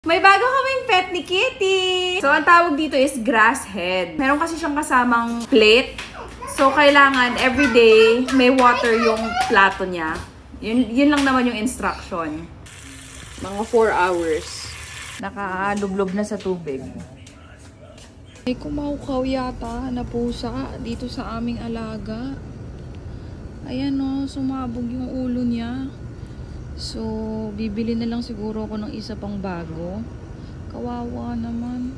May bago kaming pet ni Kitty! So, ang tawag dito is grass head. Meron kasi siyang kasamang plate. So, kailangan everyday may water yung plato niya. Yun lang naman yung instruction. Mga 4 hours. Nakalublob na sa tubig. May kumaukaw yata na pusa dito sa aming alaga. Ayan o, sumabog yung ulo niya. So, bibili na lang siguro ako ng isa pang bago. Kawawa naman.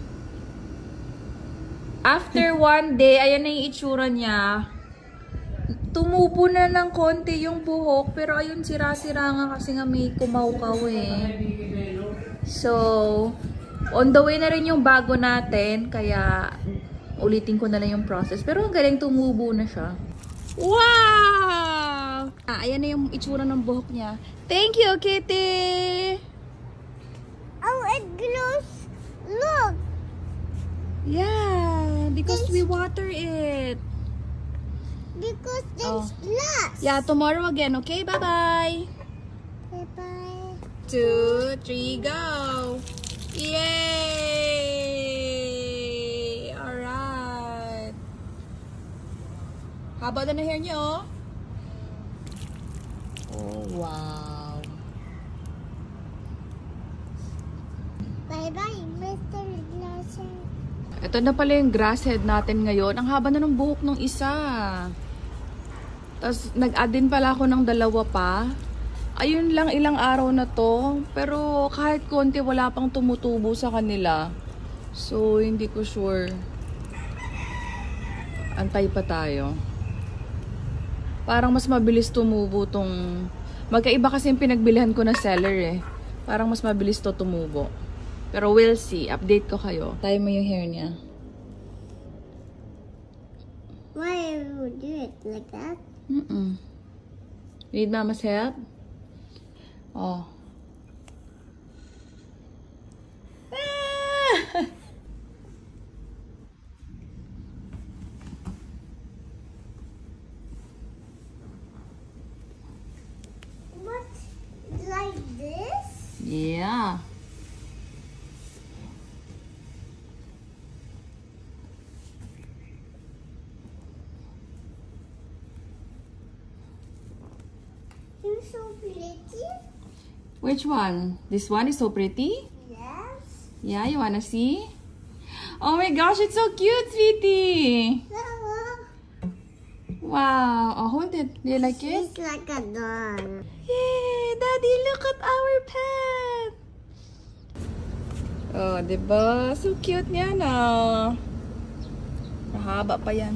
After 1 day, ayan na yung itsura niya. Tumubo na ng konti yung buhok, pero ayun, sira-sira nga kasi nga may kumaukaw eh. So, on the way na rin yung bago natin, kaya ulitin ko na lang yung process. Pero ang galing, tumubo na siya. Wow! Ayan na yung itsura ng buhok niya. Thank you, Kitty! Oh, it glows. Look! Yeah, because we water it. Because there's glass. Yeah, tomorrow again, okay? Bye-bye! Bye-bye. 2, 3, go! Yay! Alright. Haba na hair niyo, oh, wow. Bye-bye, Mr. Glasshead. Ito na pala yung grass head natin ngayon. Ang haba na ng buhok ng isa. Tapos, nag-add din pala ako ng 2 pa. Ayun lang, ilang araw na to. Pero, kahit konti, wala pang tumutubo sa kanila. So, hindi ko sure. Antay pa tayo. Parang mas mabilis tumubo tong... Magkaiba kasi yung pinagbilihan ko na seller eh. Parang mas mabilis to tumubo. Pero we'll see. Update ko kayo. Tayo mo yung hair niya. Why would you do it like that? Need mama's help? Oh. Ah! What? Like this? Yeah. You're so pretty. Which one? This one is so pretty? Yes. Yeah, you wanna see? Oh my gosh, it's so cute, sweetie! Wow. Oh, hold it. Do you like it? It's like a doll. Yay! Daddy, look at our pet! Oh, diba? So cute niya na. Mahaba pa yan.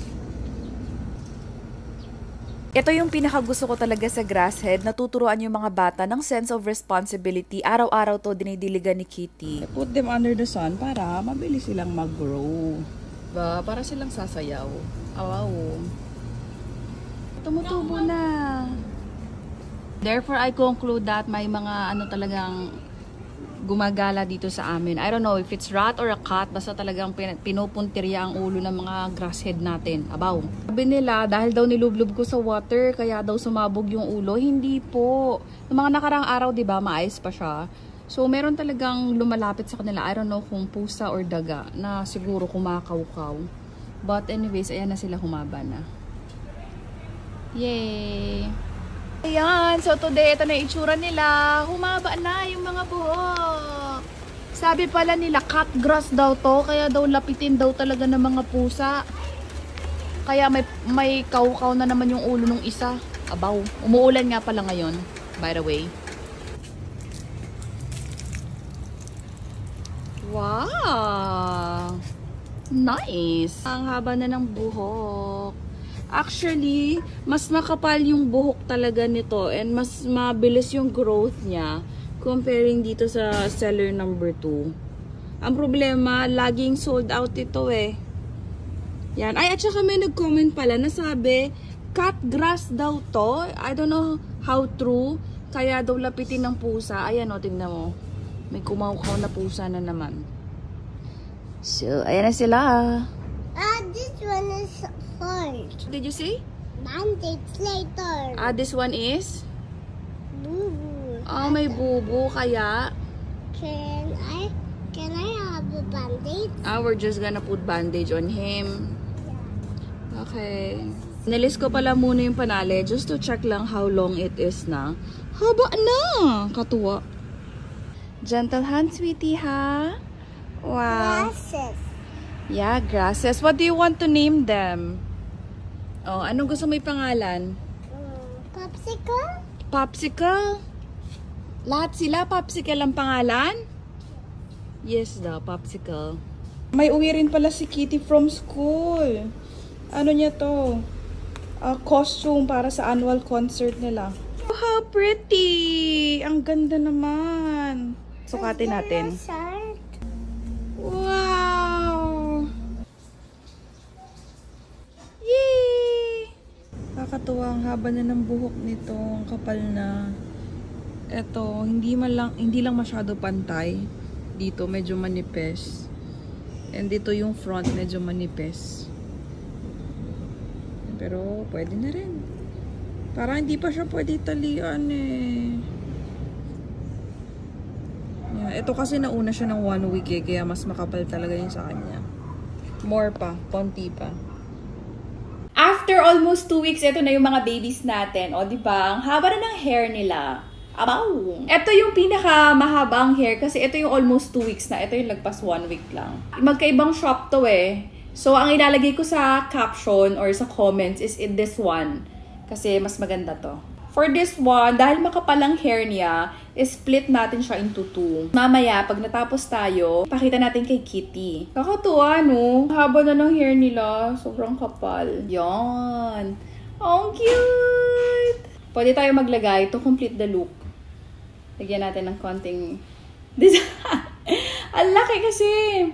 Ito yung pinakagusto ko talaga sa grass head. Natuturuan yung mga bata ng sense of responsibility. Araw-araw to dinidiligan ni Kitty. Put them under the sun para mabilis silang mag-grow. Ba, para silang sasayaw. Wow. Tumutubo na. Therefore, I conclude that may mga ano talagang gumagala dito sa amin. I don't know if it's rat or a cat. Basta talagang pinupuntirya ang ulo ng mga grass head natin. Abaw. Sabi nila, dahil daw nilublob ko sa water, kaya daw sumabog yung ulo. Hindi po. Yung mga nakarang araw, diba, maayos pa siya. So, meron talagang lumalapit sa kanila. I don't know kung pusa or daga na siguro kumakawkaw. But anyways, ayan na sila, humaba na. Yay! Ayan, so today, ito na yung itsura nila. Humaba na yung mga buhok. Sabi pala nila, cut grass daw to. Kaya daw lapitin daw talaga ng mga pusa. Kaya may kaw-kaw na naman yung ulo ng isa. Abaw. Umuulan nga pala ngayon, by the way. Wow! Nice! Ang haba na ng buhok. Actually, mas makapal yung buhok talaga nito and mas mabilis yung growth niya comparing dito sa seller number 2. Ang problema, laging sold out ito eh. Yan. Ay, at saka may nag-comment pala na sabi, cut grass daw to. I don't know how true. Kaya daw lapitin ng pusa. Ayan o, tingnan mo. May kumaukaw na pusa na naman. So, ayan na sila. This one is hard. Did you see? Band-aids later. This one is? Boo-boo. Oh, may bubo kaya. Can Can I have a band-aid? We're just gonna put bandage on him. Okay. Nilis ko pala muna yung panali just to check lang how long it is na. Haba na! Katuwa. Gentle hand, sweetie, ha? Wow. Glasses. Yeah, grasses. What do you want to name them? Oh, anong gusto mo yung pangalan? Popsicle? Popsicle? Lahat sila popsicle ang pangalan? Yes daw, popsicle. May uwi rin pala si Kitty from school. Ano niya to? Costume para sa annual concert nila. Oh, how pretty! Ang ganda naman. Sukatin natin. Wow! Yay! Kakatuwa, ang haba na ng buhok nito. Ang kapal na. Eto, hindi lang masyado pantay. Dito medyo manipis. And dito yung front medyo manipis. Pero pwede na rin. Parang hindi pa siya pwede talian eh. Yeah, ito kasi nauna siya ng 1 week eh, kaya mas makapal talaga yun sa kanya. More pa, konti pa. After almost 2 weeks, ito na yung mga babies natin. O, diba? Ang haba na ng hair nila. Abaw! Ito yung pinaka mahabang hair kasi ito yung almost 2 weeks na. Ito yung lagpas 1 week lang. Magkaibang shop to eh. So, ang ilalagay ko sa caption or sa comments is in this one. Kasi mas maganda to. For this one, dahil makapalang hair niya, split natin siya into 2. Mamaya, pag natapos tayo, pakita natin kay Kitty. Kakatuwa, no? Haba na ng hair nila. Sobrang kapal. Yan. Ang cute! Pwede tayo maglagay to complete the look. Lagyan natin ng konting design. Ang laki kasi.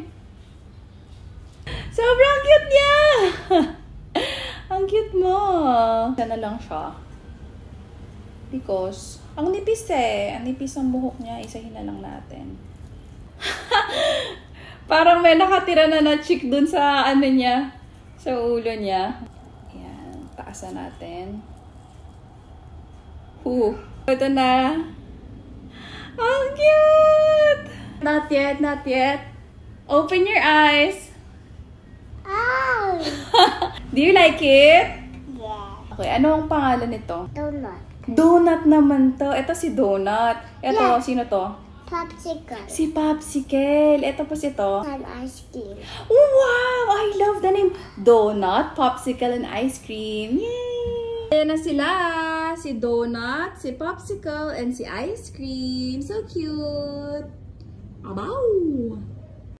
Sobrang cute niya! Ang cute mo. Isa na lang siya. Because, ang nipis eh. Ang nipis ang buhok niya. Isahin na lang natin. Parang may nakatira na cheek dun sa ano niya. Sa ulo niya. Ayan. Taasan natin. Ito na. Ang cute! Not yet, not yet. Open your eyes. Oh! Do you like it? Yeah. Okay, ano ang pangalan nito? Donut. Donut naman to. Ito si Donut. Ito, Yeah. sino to? Popsicle. Si Popsicle. Ito po si to. And ice cream. Oh, wow! I love the name. Donut, Popsicle, and ice cream. Yay! Ayan na sila. Si Donut, si Popsicle, and si ice cream. So cute. Abaw!